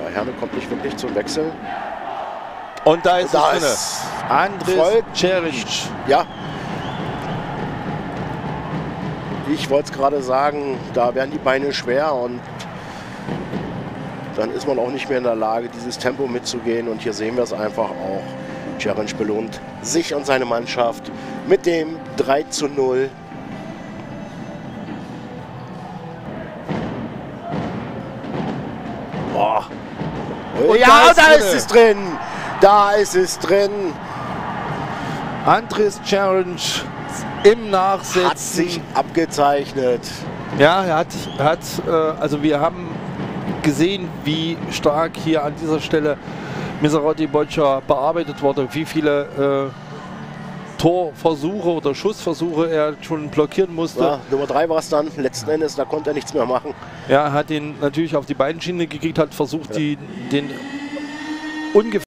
Ja, Herne kommt nicht wirklich zum Wechsel. Und da ist Da es ist Andris Ceric. Ja. Ich wollte es gerade sagen, da werden die Beine schwer und dann ist man auch nicht mehr in der Lage, dieses Tempo mitzugehen. Und hier sehen wir es einfach auch. Ceric belohnt sich und seine Mannschaft mit dem 3:0. Boah. Und Ja, da drin. ist es drin. Da ist es drin. Andris Ceric im Nachsetzen. Hat sich abgezeichnet. Ja, er hat also wir haben gesehen, wie stark hier an dieser Stelle Miserotti Boccia bearbeitet wurde, wie viele Torversuche oder Schussversuche er schon blockieren musste. Ja, Nummer 3 war es dann. Letzten Endes, da konnte er nichts mehr machen. Ja, er hat ihn natürlich auf die Beinschiene gekriegt, hat versucht, den ungefähr